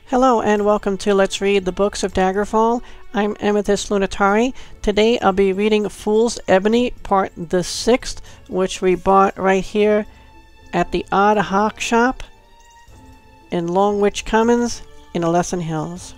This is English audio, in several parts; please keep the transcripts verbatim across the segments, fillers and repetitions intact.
Hello and welcome to Let's Read the Books of Daggerfall. I'm Amethyst Lunatari. Today I'll be reading Fool's Ebony, part the sixth, which we bought right here at the Odd Hawk shop in Longwich Commons in Alessan Hills.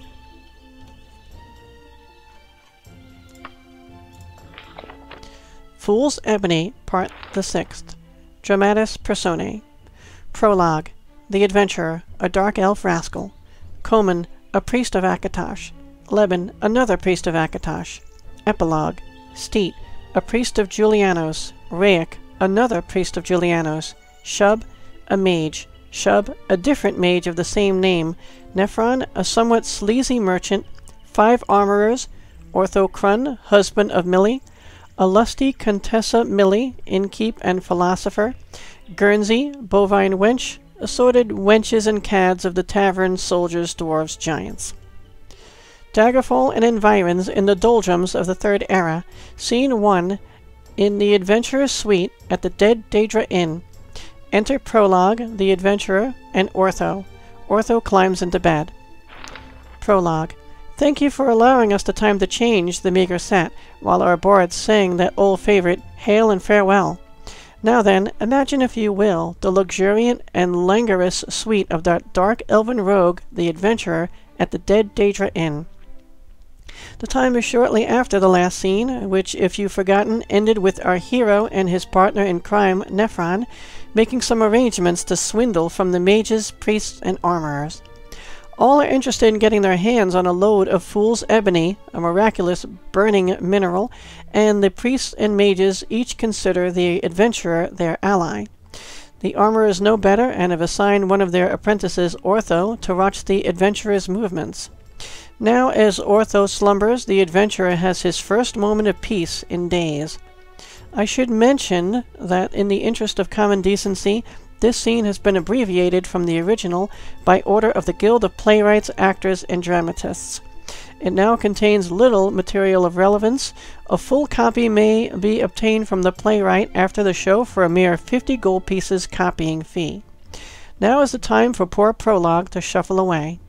Fool's Ebony, part the sixth. Dramatis Personae. Prologue. The Adventurer, a dark elf rascal. Coman, a priest of Akatosh. Leban, another priest of Akatosh. Epilogue. Steet, a priest of Julianos. Raic, another priest of Julianos. Shub, a mage. Shub, a different mage of the same name. Nephron, a somewhat sleazy merchant. Five armorers. Ortho husband of Millie. A lusty Contessa Millie, innkeep and philosopher. Guernsey, bovine wench. Assorted wenches and cads of the tavern, soldiers, dwarves, giants. Daggerfall and environs in the doldrums of the Third Era. Scene one. In the Adventurer's suite at the Dead Daedra Inn. Enter Prologue, the Adventurer, and Ortho. Ortho climbs into bed. Prologue. Thank you for allowing us the time to change the meager set, while our bards sang that old favorite, Hail and Farewell. Now then, imagine if you will, the luxuriant and languorous suite of that dark elven rogue, the adventurer, at the Dead Daedra Inn. The time is shortly after the last scene, which, if you've forgotten, ended with our hero and his partner in crime, Nephron, making some arrangements to swindle from the mages, priests, and armorers. All are interested in getting their hands on a load of Fool's Ebony, a miraculous burning mineral, and the priests and mages each consider the adventurer their ally. The armorers know better and have assigned one of their apprentices, Ortho, to watch the adventurer's movements. Now, as Ortho slumbers, the adventurer has his first moment of peace in days. I should mention that, in the interest of common decency, this scene has been abbreviated from the original by order of the Guild of Playwrights, Actors, and Dramatists. It now contains little material of relevance. A full copy may be obtained from the playwright after the show for a mere fifty gold pieces copying fee. Now is the time for poor Prologue to shuffle away.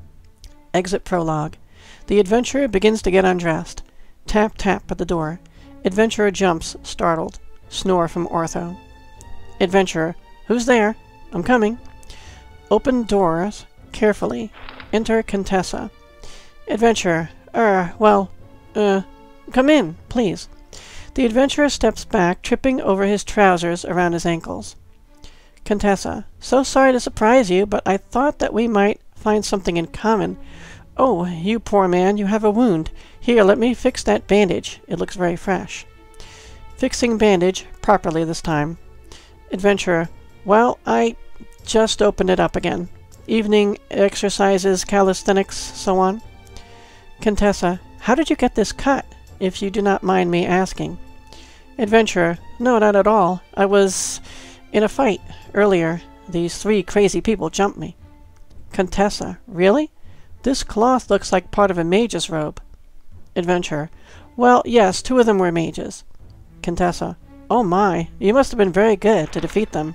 Exit Prologue. The adventurer begins to get undressed. Tap, tap at the door. Adventurer jumps, startled. Snore from Ortho. Adventurer. Who's there? I'm coming. Open doors carefully. Enter Contessa. Adventurer. Er, well, uh, come in, please. The adventurer steps back, tripping over his trousers around his ankles. Contessa. So sorry to surprise you, but I thought that we might find something in common. Oh, you poor man, you have a wound. Here, let me fix that bandage. It looks very fresh. Fixing bandage, properly this time. Adventurer. Well, I just opened it up again. Evening exercises, calisthenics, so on. Contessa. How did you get this cut, if you do not mind me asking? Adventurer. No, not at all. I was in a fight earlier. These three crazy people jumped me. Contessa. Really? This cloth looks like part of a mage's robe. Adventurer. Well, yes, two of them were mages. Contessa. Oh my, you must have been very good to defeat them.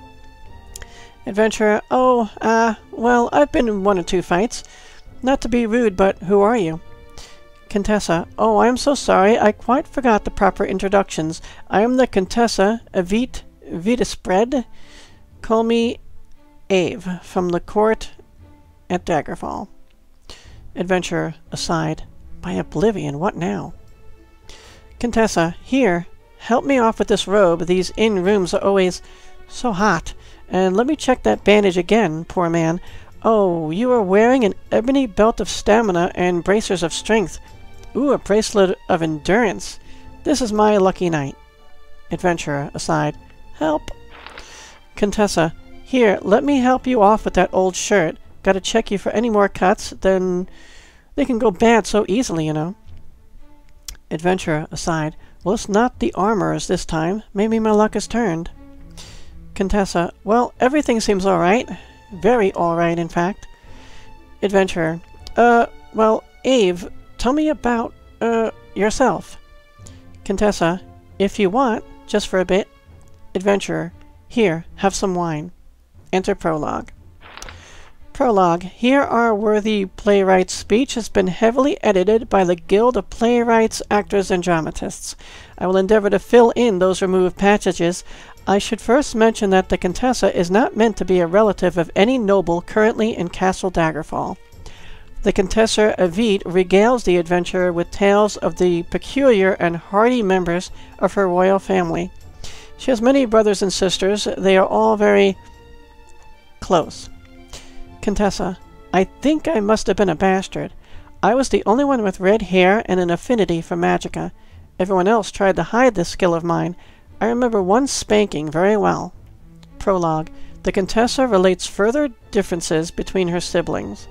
Adventurer. Oh, uh, well, I've been in one or two fights. Not to be rude, but who are you? Contessa. Oh, I am so sorry. I quite forgot the proper introductions. I am the Contessa Evite Vitaspread. Call me Ave, from the court at Daggerfall. Adventurer. Aside. By oblivion, what now? Contessa. Here. Help me off with this robe. These inn rooms are always so hot. And let me check that bandage again, poor man. Oh, you are wearing an ebony belt of stamina and bracers of strength. Ooh, a bracelet of endurance. This is my lucky night. Adventurer. Aside. Help. Contessa. Here, let me help you off with that old shirt. Gotta check you for any more cuts, then they can go bad so easily, you know. Adventurer. Aside. Well, it's not the armorers this time. Maybe my luck has turned. Contessa. Well, everything seems all right. Very all right, in fact. Adventurer. Uh, well, Ave, tell me about, uh, yourself. Contessa. If you want, just for a bit. Adventurer. Here, have some wine. Enter Prologue. Prologue. Here our worthy playwright's speech has been heavily edited by the Guild of Playwrights, Actors, and Dramatists. I will endeavor to fill in those removed passages. I should first mention that the Contessa is not meant to be a relative of any noble currently in Castle Daggerfall. The Contessa Evite regales the adventurer with tales of the peculiar and hardy members of her royal family. She has many brothers and sisters. They are all very close. Contessa. I think I must have been a bastard. I was the only one with red hair and an affinity for magicka. Everyone else tried to hide this skill of mine. I remember one spanking very well. Prologue. The Contessa relates further differences between her siblings.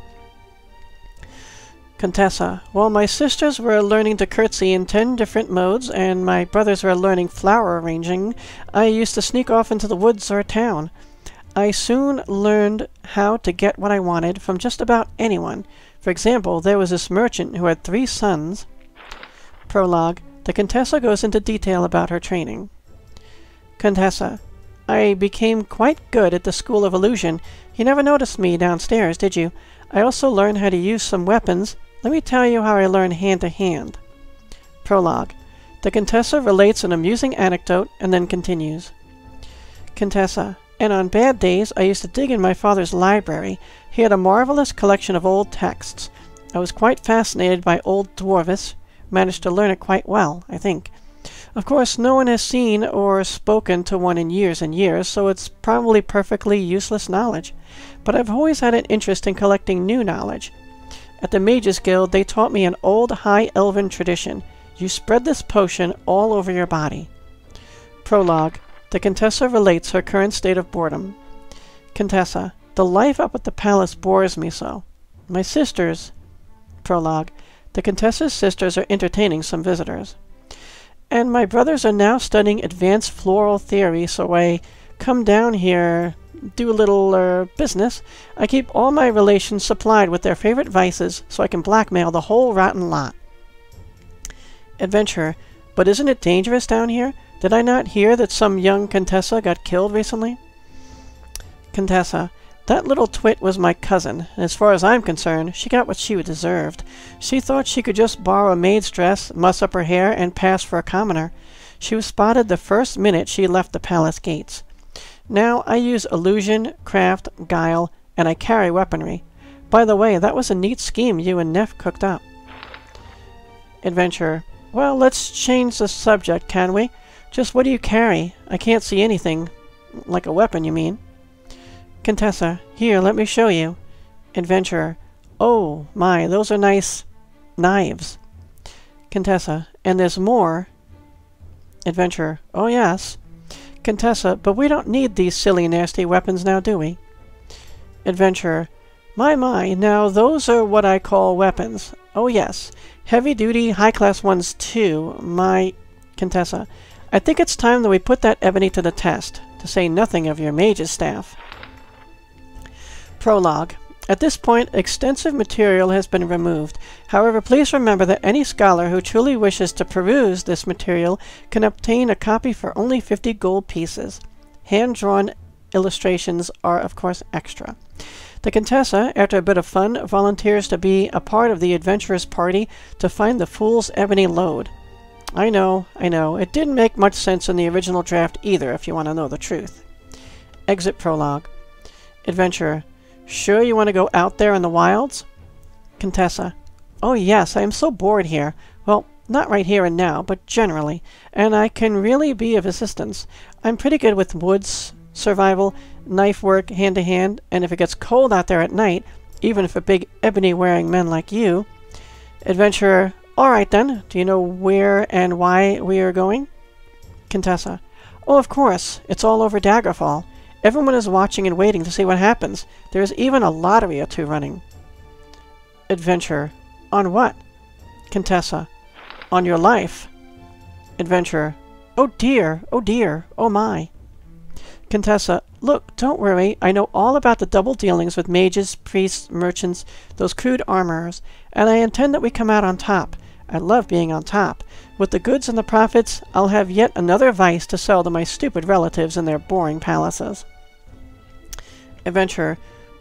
Contessa. While my sisters were learning to curtsy in ten different modes, and my brothers were learning flower arranging, I used to sneak off into the woods or town. I soon learned how to get what I wanted from just about anyone. For example, there was this merchant who had three sons. Prologue. The Contessa goes into detail about her training. Contessa. I became quite good at the School of Illusion. You never noticed me downstairs, did you? I also learned how to use some weapons. Let me tell you how I learned hand-to-hand. Prologue. The Contessa relates an amusing anecdote and then continues. Contessa. And on bad days, I used to dig in my father's library. He had a marvelous collection of old texts. I was quite fascinated by Old Dwarvish. Managed to learn it quite well, I think. Of course, no one has seen or spoken to one in years and years, so it's probably perfectly useless knowledge. But I've always had an interest in collecting new knowledge. At the Mages Guild, they taught me an old High Elven tradition. You spread this potion all over your body. Prologue. The Contessa relates her current state of boredom. Contessa. The life up at the palace bores me so. My sisters... Prologue. The Contessa's sisters are entertaining some visitors. And my brothers are now studying advanced floral theory, so I come down here, do a little er, business. I keep all my relations supplied with their favorite vices, so I can blackmail the whole rotten lot. Adventurer. But isn't it dangerous down here? Did I not hear that some young Contessa got killed recently? Contessa. That little twit was my cousin, and as far as I'm concerned, she got what she deserved. She thought she could just borrow a maid's dress, muss up her hair, and pass for a commoner. She was spotted the first minute she left the palace gates. Now I use illusion, craft, guile, and I carry weaponry. By the way, that was a neat scheme you and Neff cooked up. Adventurer. Well, let's change the subject, can we? Just what do you carry? I can't see anything. Like a weapon, you mean? Contessa. Here, let me show you. Adventurer. Oh, my, those are nice knives. Contessa. And there's more. Adventurer. Oh, yes. Contessa. But we don't need these silly, nasty weapons now, do we? Adventurer. My, my, now those are what I call weapons. Oh, yes. Heavy-duty, high-class ones, too. My... Contessa. I think it's time that we put that Ebony to the test, to say nothing of your mage's staff. Prologue. At this point, extensive material has been removed. However, please remember that any scholar who truly wishes to peruse this material can obtain a copy for only fifty gold pieces. Hand-drawn illustrations are, of course, extra. The Contessa, after a bit of fun, volunteers to be a part of the adventurer's party to find the fool's ebony lode. I know, I know. It didn't make much sense in the original draft either, if you want to know the truth. Exit Prologue. Adventurer. Sure you want to go out there in the wilds? Contessa. Oh yes, I am so bored here. Well, not right here and now, but generally. And I can really be of assistance. I'm pretty good with woods, survival, knife work, hand-to-hand, and if it gets cold out there at night, even for big ebony-wearing men like you... Adventurer. Alright then, do you know where and why we are going? Contessa. Oh, of course. It's all over Daggerfall. Everyone is watching and waiting to see what happens. There is even a lottery or two running. Adventurer. On what? Contessa. On your life. Adventurer. Oh dear, oh dear, oh my. Contessa. Look, don't worry. I know all about the double dealings with mages, priests, merchants, those crude armorers, and I intend that we come out on top. I love being on top. With the goods and the profits, I'll have yet another vice to sell to my stupid relatives in their boring palaces. Adventurer.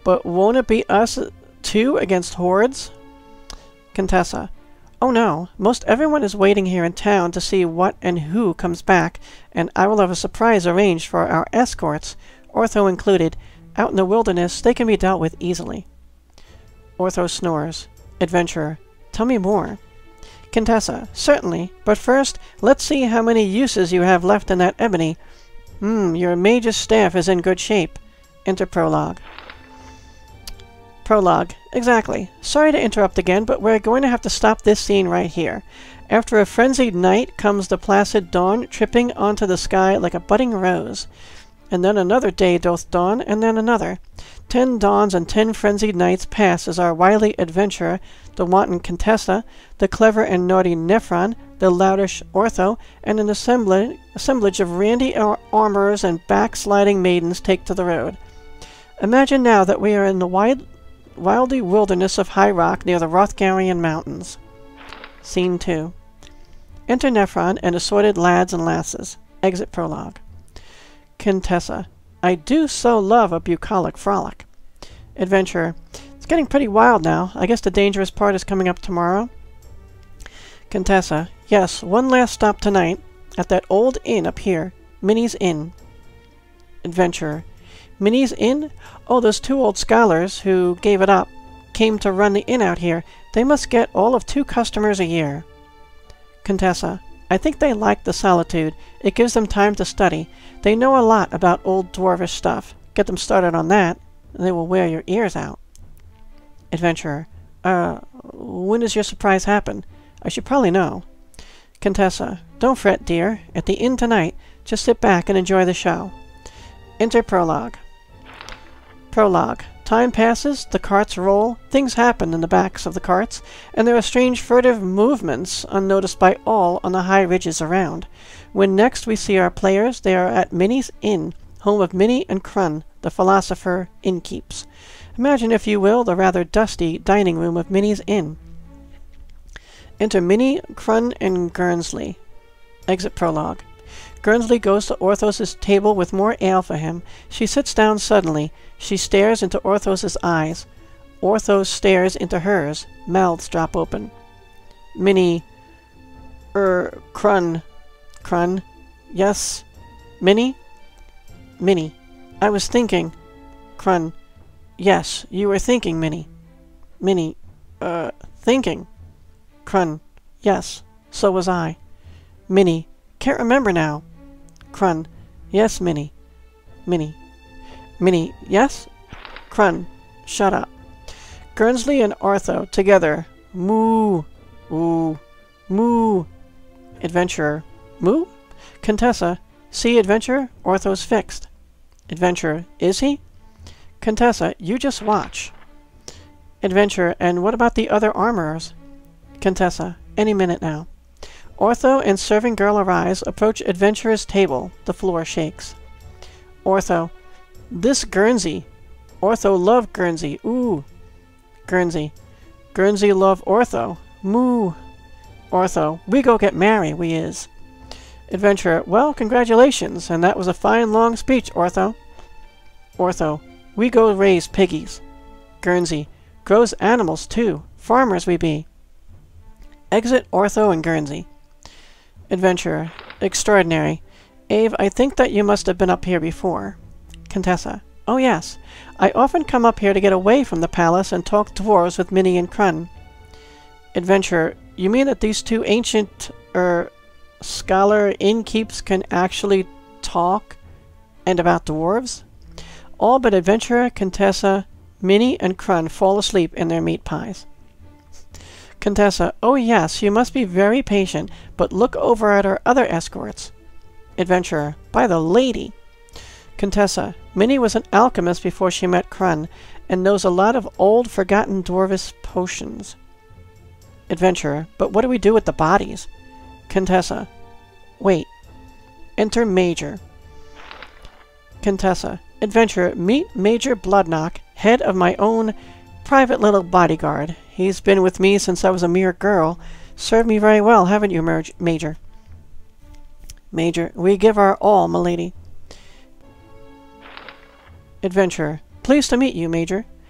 But won't it be us two against hordes? Contessa. Oh no, most everyone is waiting here in town to see what and who comes back, and I will have a surprise arranged for our escorts, Ortho included. Out in the wilderness, they can be dealt with easily. Ortho snores. Adventurer. Tell me more. Contessa. Certainly, but first, let's see how many uses you have left in that ebony. Hmm, your mage's staff is in good shape. Enter prologue. Prologue. Exactly. Sorry to interrupt again, but we're going to have to stop this scene right here. After a frenzied night comes the placid dawn, tripping onto the sky like a budding rose. And then another day doth dawn, and then another. Ten dawns and ten frenzied nights pass as our wily adventurer, the wanton Contessa, the clever and naughty Nephron, the loudish Ortho, and an assemblage, assemblage of randy ar armorers and backsliding maidens take to the road. Imagine now that we are in the wide, wildy wilderness of High Rock near the Rothgarian Mountains. Scene two. Enter Nephron and assorted lads and lasses. Exit prologue. Contessa. I do so love a bucolic frolic. Adventurer. It's getting pretty wild now. I guess the dangerous part is coming up tomorrow. Contessa. Yes, one last stop tonight at that old inn up here. Minnie's Inn. Adventurer. Minnie's Inn? Oh, those two old scholars who gave it up came to run the inn out here. They must get all of two customers a year. Contessa. I think they like the solitude. It gives them time to study. They know a lot about old dwarvish stuff. Get them started on that, and they will wear your ears out. Adventurer. Uh, when does your surprise happen? I should probably know. Contessa. Don't fret, dear. At the inn tonight. Just sit back and enjoy the show. Enter prologue. Prologue. Time passes, the carts roll, things happen in the backs of the carts, and there are strange furtive movements unnoticed by all on the high ridges around. When next we see our players, they are at Minnie's Inn, home of Minnie and Crun, the philosopher innkeeps. Imagine, if you will, the rather dusty dining room of Minnie's Inn. Enter Minnie, Crun, and Guernsey. Exit prologue. Guernsey goes to Orthos's table with more ale for him. She sits down suddenly. She stares into Orthos's eyes. Orthos stares into hers. Mouths drop open. Minnie. Er, Crun. Crun. Yes. Minnie? Minnie. I was thinking. Crun. Yes, you were thinking, Minnie. Minnie. Er, thinking. Crun. Yes, so was I. Minnie. Can't remember now. Crun. Yes, Minnie. Minnie. Minnie. Yes? Crun. Shut up. Guernsey and Ortho together. Moo. Ooh. Moo. Adventurer. Moo? Contessa. See, Adventurer? Ortho's fixed. Adventurer. Is he? Contessa. You just watch. Adventurer. And what about the other armorers? Contessa. Any minute now. Ortho and serving girl arise, approach Adventurer's table. The floor shakes. Ortho. This Guernsey. Ortho love Guernsey. Ooh. Guernsey. Guernsey love Ortho. Moo. Ortho. We go get married, we is. Adventurer. Well, congratulations, and that was a fine long speech, Ortho. Ortho. We go raise piggies. Guernsey. Grows animals, too. Farmers we be. Exit Ortho and Guernsey. Adventurer. Extraordinary. Ave, I think that you must have been up here before. Contessa. Oh yes. I often come up here to get away from the palace and talk dwarves with Minnie and Crun. Adventurer. You mean that these two ancient, er, scholar innkeeps can actually talk and about dwarves? All but Adventurer, Contessa, Minnie, and Crun fall asleep in their meat pies. Contessa. Oh yes, you must be very patient, but look over at our other escorts. Adventurer. By the lady. Contessa. Minnie was an alchemist before she met Crun, and knows a lot of old, forgotten dwarvish potions. Adventurer. But what do we do with the bodies? Contessa. Wait. Enter Major. Contessa. Adventurer. Meet Major Bloodknock, head of my own private little bodyguard. He's been with me since I was a mere girl. Served me very well, haven't you, Major? Major. We give our all, milady. Adventurer. Pleased to meet you, Major.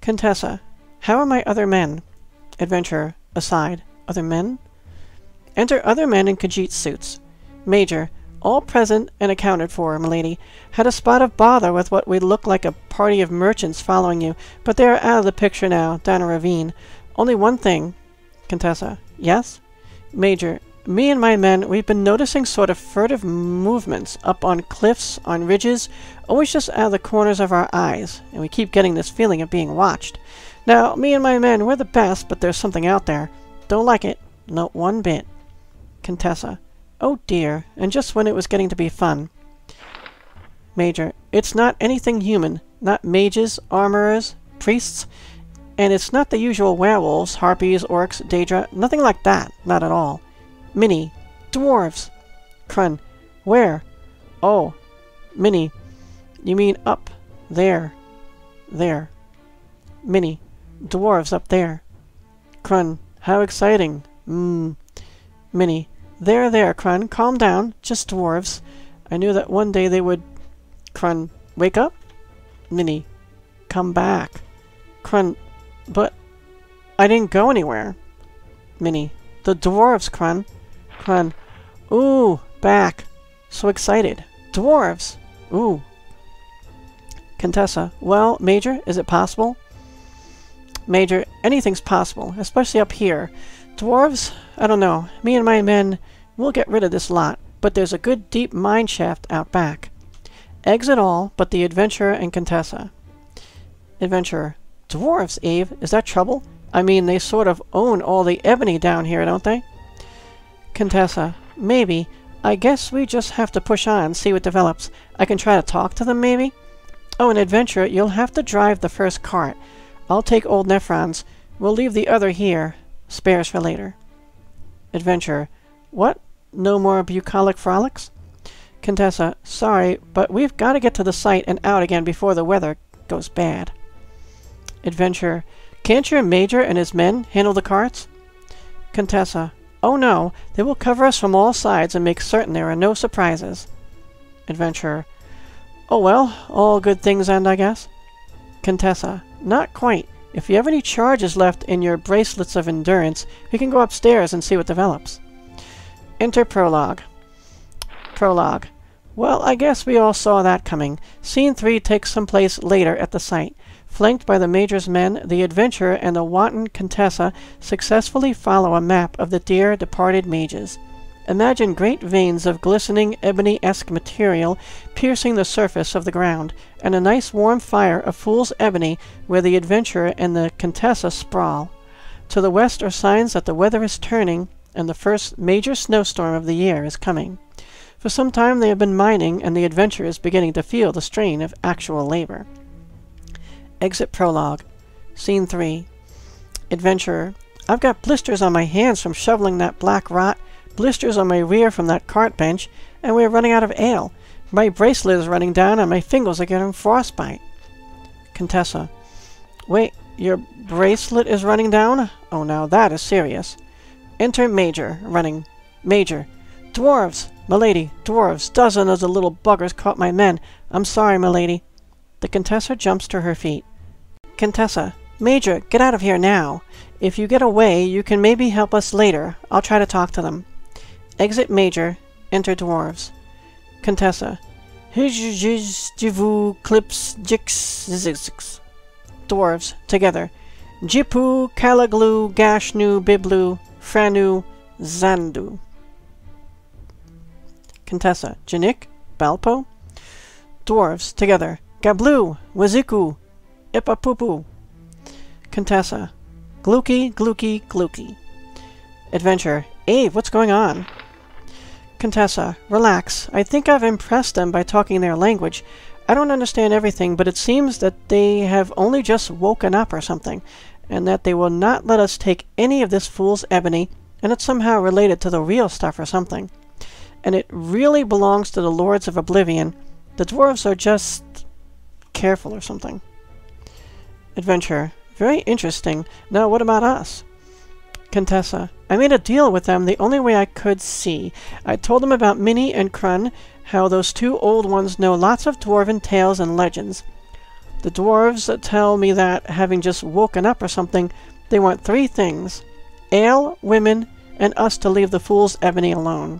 Contessa. How are my other men? Adventurer. Aside. Other men? Enter other men in Khajiit suits. Major. All present and accounted for, milady. Had a spot of bother with what would look like a party of merchants following you, but they are out of the picture now, down a ravine. Only one thing. Contessa. Yes? Major. Me and my men, we've been noticing sort of furtive movements up on cliffs, on ridges, always just out of the corners of our eyes, and we keep getting this feeling of being watched. Now, me and my men, we're the best, but there's something out there. Don't like it. Not one bit. Contessa. Oh dear, and just when it was getting to be fun. Major. It's not anything human. Not mages, armorers, priests, and it's not the usual werewolves, harpies, orcs, daedra, nothing like that. Not at all. Minnie. Dwarves. Krun. Where? Oh. Minnie. You mean up. There. There. Minnie. Dwarves up there. Krun. How exciting. Mmm. Minnie. There, there, Krun. Calm down. Just dwarves. I knew that one day they would... Krun. Wake up? Minnie. Come back. Krun. But... I didn't go anywhere. Minnie. The dwarves, Krun. Krun. Ooh, back. So excited. Dwarves. Ooh. Contessa. Well, Major, is it possible? Major, anything's possible, especially up here. Dwarves? I don't know. Me and my men, we'll get rid of this lot, but there's a good deep mine shaft out back. Exit all but the Adventurer and Contessa. Adventurer. Dwarves, Eve? Is that trouble? I mean, they sort of own all the ebony down here, don't they? Contessa. Maybe. I guess we just have to push on, see what develops. I can try to talk to them, maybe? Oh, an Adventurer, you'll have to drive the first cart. I'll take old Nephron's. We'll leave the other here. Spares for later. Adventurer. What? No more bucolic frolics? Contessa. Sorry, but we've got to get to the site and out again before the weather goes bad. Adventurer. Can't your Major and his men handle the carts? Contessa. Oh no, they will cover us from all sides and make certain there are no surprises. Adventurer. Oh well, all good things end, I guess. Contessa. Not quite. If you have any charges left in your bracelets of endurance, we can go upstairs and see what develops. Enter Prologue. Prologue. Well, I guess we all saw that coming. Scene three takes some place later at the site. Flanked by the Major's men, the Adventurer and the wanton Contessa successfully follow a map of the dear departed mages. Imagine great veins of glistening ebony-esque material piercing the surface of the ground, and a nice warm fire of fool's ebony where the Adventurer and the Contessa sprawl. To the west are signs that the weather is turning, and the first major snowstorm of the year is coming. For some time they have been mining, and the Adventurer is beginning to feel the strain of actual labor. Exit Prologue. Scene three. Adventurer. I've got blisters on my hands from shoveling that black rot, blisters on my rear from that cart bench, and we're running out of ale. My bracelet is running down and my fingers are getting frostbite. Contessa. Wait, your bracelet is running down? Oh, now that is serious. Enter Major, running. Major. Dwarves! Milady, dwarves, dozen of the little buggers caught my men. I'm sorry, milady. The Contessa jumps to her feet. Contessa. Major, get out of here now. If you get away, you can maybe help us later. I'll try to talk to them. Exit Major. Enter dwarves. Contessa. Hijjivu clips jix. Dwarves. Together. Jipu, Kalaglu, Gashnu, Biblu, Franu, Zandu. Contessa. Janik. Balpo. Dwarves. Together. Gablu, Waziku, Ipapupu. Contessa. Gluki, Gluki, Gluki. Adventurer. Ave, what's going on? Contessa. Relax. I think I've impressed them by talking their language. I don't understand everything, but it seems that they have only just woken up or something, and that they will not let us take any of this fool's ebony, and it's somehow related to the real stuff or something. And it really belongs to the Lords of Oblivion. The dwarves are just... careful or something. Adventurer. Very interesting. Now what about us? Contessa. I made a deal with them the only way I could see. I told them about Minnie and Krun, how those two old ones know lots of dwarven tales and legends. The dwarves tell me that, having just woken up or something, they want three things: ale, women, and us to leave the fool's Ebony alone.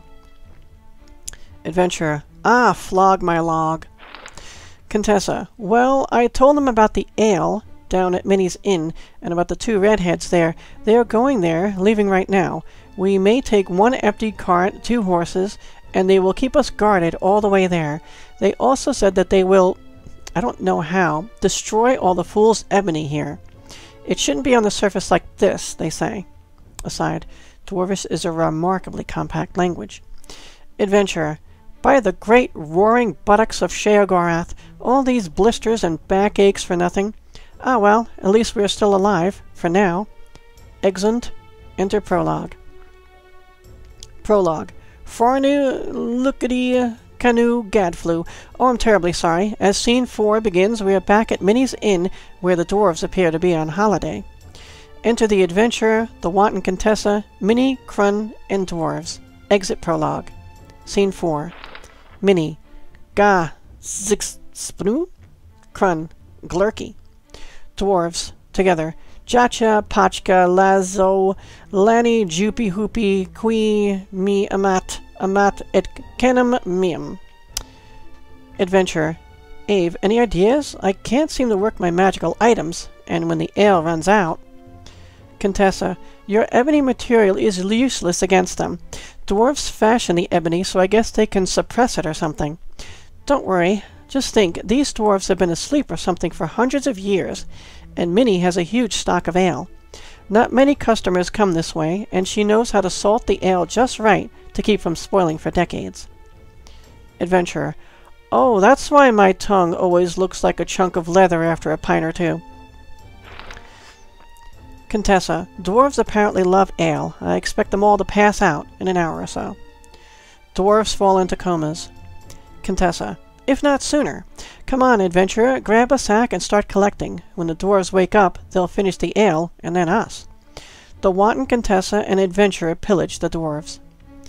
Adventurer: Ah, flog my log. Contessa: Well, I told them about the ale down at Minnie's Inn, and about the two redheads there. They are going there, leaving right now. We may take one empty cart, two horses, and they will keep us guarded all the way there. They also said that they will, I don't know how, destroy all the fool's Ebony here. It shouldn't be on the surface like this, they say. Aside, Dwarvish is a remarkably compact language. Adventurer: By the great roaring buttocks of Sheogorath, all these blisters and backaches for nothing. Ah well, at least we are still alive, for now. Exeunt. Enter prologue. Prologue. Fornu lookity canoe gadflew. Oh, I'm terribly sorry. As scene four begins, we are back at Minnie's Inn, where the dwarves appear to be on holiday. Enter the adventurer, the wanton Contessa, Minnie, Crun, and dwarves. Exit prologue. Scene four. Minnie. Ga. Zix. Spnu. Crun. Glurky. Dwarves. Together. Jacha, Pachka, Lazo, Lani, Jupi, Hoopi, Qui, Mi, Amat, Amat, et Canem, Miam. Adventurer. Ave, any ideas? I can't seem to work my magical items, and when the ale runs out... Contessa. Your ebony material is useless against them. Dwarves fashion the ebony, so I guess they can suppress it or something. Don't worry. Just think, these dwarves have been asleep or something for hundreds of years, and Minnie has a huge stock of ale. Not many customers come this way, and she knows how to salt the ale just right to keep from spoiling for decades. Adventurer. Oh, that's why my tongue always looks like a chunk of leather after a pint or two. Contessa. Dwarves apparently love ale. I expect them all to pass out in an hour or so. Dwarves fall into comas. Contessa. If not sooner. Come on, adventurer, grab a sack and start collecting. When the dwarves wake up, they'll finish the ale, and then us. The wanton Contessa and adventurer pillage the dwarves.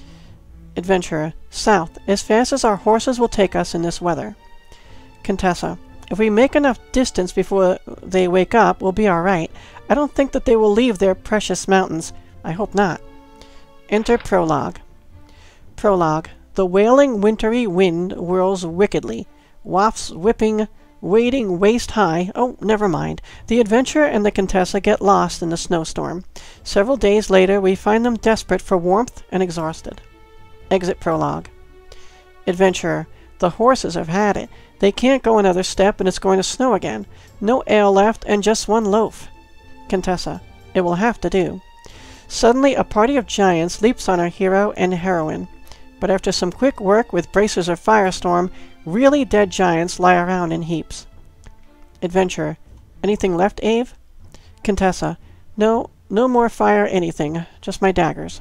Adventurer. South, as fast as our horses will take us in this weather. Contessa. If we make enough distance before they wake up, we'll be all right. I don't think that they will leave their precious mountains. I hope not. Enter prologue. Prologue. The wailing wintry wind whirls wickedly. Wafts whipping, wading waist-high. Oh, never mind. The adventurer and the Contessa get lost in the snowstorm. Several days later, we find them desperate for warmth and exhausted. Exit prologue. Adventurer. The horses have had it. They can't go another step, and it's going to snow again. No ale left, and just one loaf. Contessa. It will have to do. Suddenly, a party of giants leaps on our hero and heroine. But after some quick work with bracers of firestorm, really dead giants lie around in heaps. Adventurer. Anything left, Ave? Contessa. No, no more fire anything, just my daggers.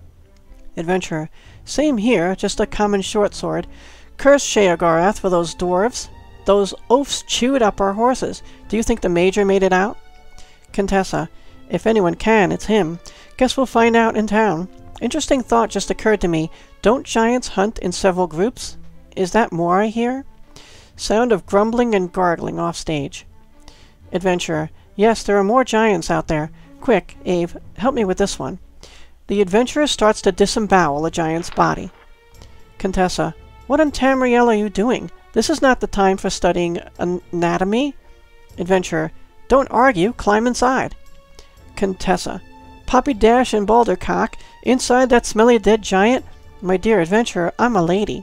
Adventurer. Same here, just a common short sword. Curse Sheogorath for those dwarves. Those oafs chewed up our horses. Do you think the Major made it out? Contessa. If anyone can, it's him. Guess we'll find out in town. Interesting thought just occurred to me. Don't giants hunt in several groups? Is that more I hear? Sound of grumbling and gargling off stage. Adventurer. Yes, there are more giants out there. Quick, Ave, help me with this one. The adventurer starts to disembowel a giant's body. Contessa. What in Tamriel are you doing? This is not the time for studying anatomy. Adventurer. Don't argue, climb inside. Contessa. Poppy Dash and Baldercock, inside that smelly dead giant? My dear adventurer, I'm a lady.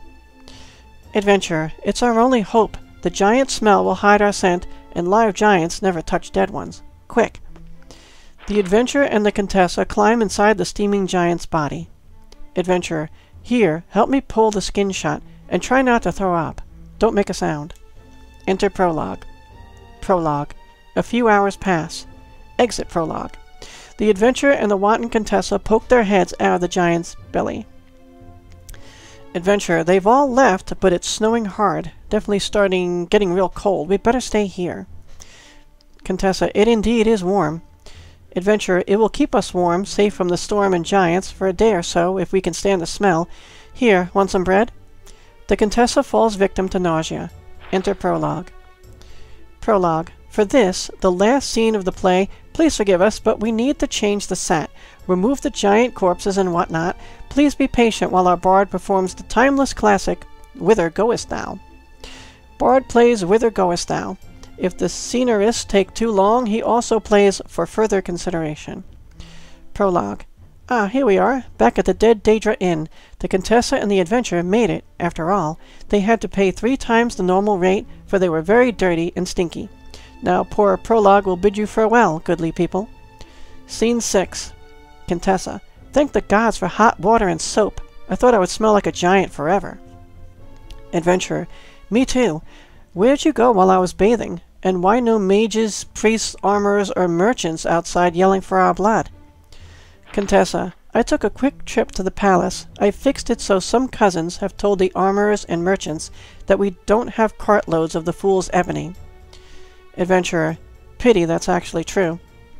Adventurer. It's our only hope. The giant smell will hide our scent, and live giants never touch dead ones. Quick. The adventurer and the Contessa climb inside the steaming giant's body. Adventurer. Here, help me pull the skin shut, and try not to throw up. Don't make a sound. Enter prologue. Prologue. A few hours pass. Exit prologue. The adventurer and the wanton Contessa poke their heads out of the giant's belly. Adventurer. They've all left, but it's snowing hard. Definitely starting getting real cold. We'd better stay here. Contessa. It indeed is warm. Adventurer. It will keep us warm, safe from the storm and giants, for a day or so, if we can stand the smell. Here, want some bread? The Contessa falls victim to nausea. Enter prologue. Prologue. For this, the last scene of the play, please forgive us, but we need to change the set. Remove the giant corpses and whatnot. Please be patient while our bard performs the timeless classic, Whither Goest Thou? Bard plays Whither Goest Thou? If the scenarists take too long, he also plays For Further Consideration. Prologue. Ah, here we are, back at the Dead Daedra Inn. The Contessa and the Adventurer made it, after all. They had to pay three times the normal rate, for they were very dirty and stinky. Now poor Prologue will bid you farewell, goodly people. Scene six. Contessa. Thank the gods for hot water and soap. I thought I would smell like a giant forever. Adventurer. Me too. Where'd you go while I was bathing? And why no mages, priests, armorers, or merchants outside yelling for our blood? Contessa. I took a quick trip to the palace. I fixed it so some cousins have told the armorers and merchants that we don't have cartloads of the fool's ebony. Adventurer. Pity that's actually true.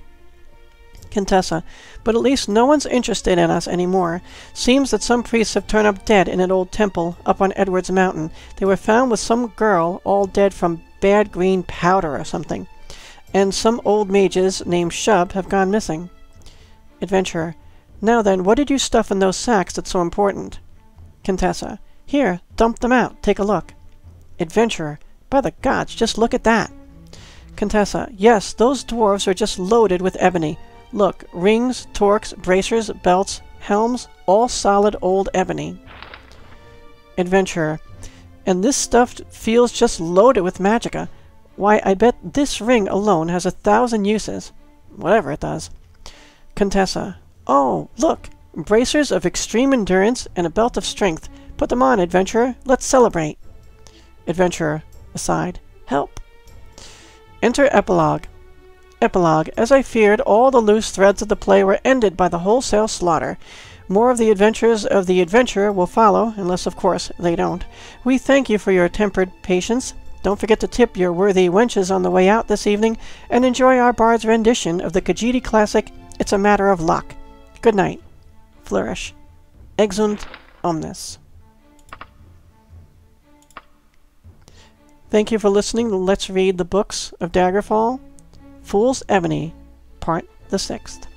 Contessa. But at least no one's interested in us anymore. Seems that some priests have turned up dead in an old temple up on Edward's Mountain. They were found with some girl all dead from bad green powder or something. And some old mages named Shub have gone missing. Adventurer. Now then, what did you stuff in those sacks that's so important? Contessa. Here, dump them out. Take a look. Adventurer. By the gods, just look at that. Contessa. Yes, those dwarves are just loaded with ebony. Look, rings, torques, bracers, belts, helms, all solid old ebony. Adventurer. And this stuff feels just loaded with magicka. Why, I bet this ring alone has a thousand uses. Whatever it does. Contessa. Oh, look! Bracers of extreme endurance and a belt of strength. Put them on, Adventurer. Let's celebrate. Adventurer. Aside. Help. Enter Epilogue. Epilogue. As I feared, all the loose threads of the play were ended by the wholesale slaughter. More of the adventures of the adventurer will follow, unless, of course, they don't. We thank you for your tempered patience. Don't forget to tip your worthy wenches on the way out this evening, and enjoy our bard's rendition of the Khajiit classic, It's a Matter of Luck. Good night. Flourish. Exunt omnes. Thank you for listening to Let's Read the Books of Daggerfall. Fool's Ebony, Part the Sixth.